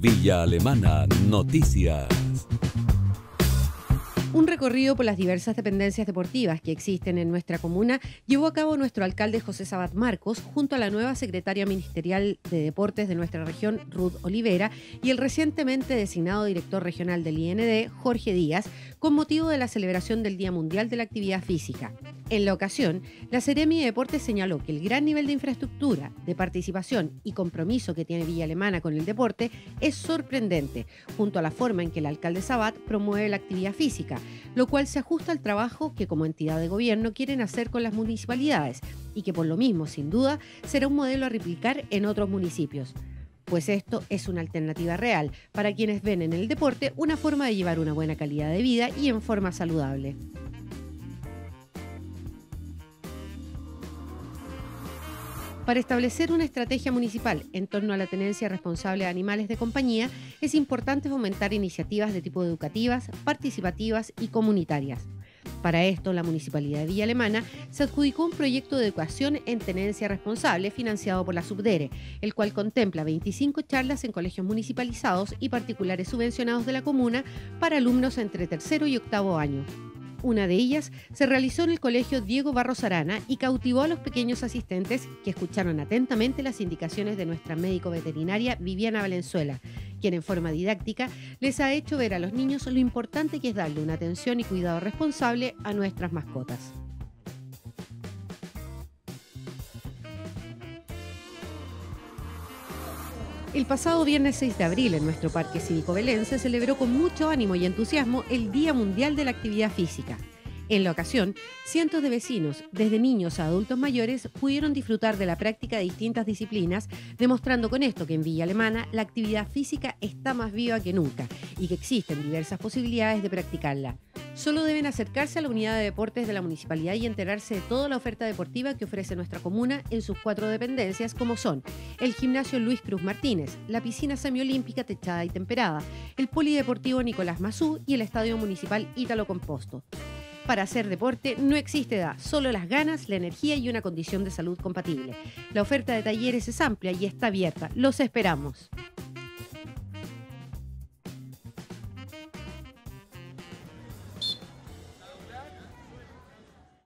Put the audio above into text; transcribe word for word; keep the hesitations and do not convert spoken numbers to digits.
Villa Alemana Noticias. Un recorrido por las diversas dependencias deportivas que existen en nuestra comuna llevó a cabo nuestro alcalde José Sabat Marcos junto a la nueva secretaria ministerial de Deportes de nuestra región, Ruth Olivera, y el recientemente designado director regional del I N D, Jorge Díaz, con motivo de la celebración del Día Mundial de la Actividad Física. En la ocasión, la Seremi de Deportes señaló que el gran nivel de infraestructura, de participación y compromiso que tiene Villa Alemana con el deporte es sorprendente, junto a la forma en que el alcalde Sabat promueve la actividad física, lo cual se ajusta al trabajo que como entidad de gobierno quieren hacer con las municipalidades y que por lo mismo, sin duda, será un modelo a replicar en otros municipios. Pues esto es una alternativa real para quienes ven en el deporte una forma de llevar una buena calidad de vida y en forma saludable. Para establecer una estrategia municipal en torno a la tenencia responsable de animales de compañía, es importante fomentar iniciativas de tipo educativas, participativas y comunitarias. Para esto, la Municipalidad de Villa Alemana se adjudicó un proyecto de educación en tenencia responsable financiado por la Subdere, el cual contempla veinticinco charlas en colegios municipalizados y particulares subvencionados de la comuna para alumnos entre tercero y octavo año. Una de ellas se realizó en el Colegio Diego Barros Arana y cautivó a los pequeños asistentes que escucharon atentamente las indicaciones de nuestra médico veterinaria Viviana Valenzuela, quien en forma didáctica les ha hecho ver a los niños lo importante que es darle una atención y cuidado responsable a nuestras mascotas. El pasado viernes seis de abril en nuestro Parque Cívico Belén se celebró con mucho ánimo y entusiasmo el Día Mundial de la Actividad Física. En la ocasión, cientos de vecinos, desde niños a adultos mayores, pudieron disfrutar de la práctica de distintas disciplinas, demostrando con esto que en Villa Alemana la actividad física está más viva que nunca y que existen diversas posibilidades de practicarla. Solo deben acercarse a la unidad de deportes de la municipalidad y enterarse de toda la oferta deportiva que ofrece nuestra comuna en sus cuatro dependencias, como son el gimnasio Luis Cruz Martínez, la piscina semiolímpica techada y temperada, el polideportivo Nicolás Mazú y el estadio municipal Ítalo Composto. Para hacer deporte no existe edad, solo las ganas, la energía y una condición de salud compatible. La oferta de talleres es amplia y está abierta. Los esperamos.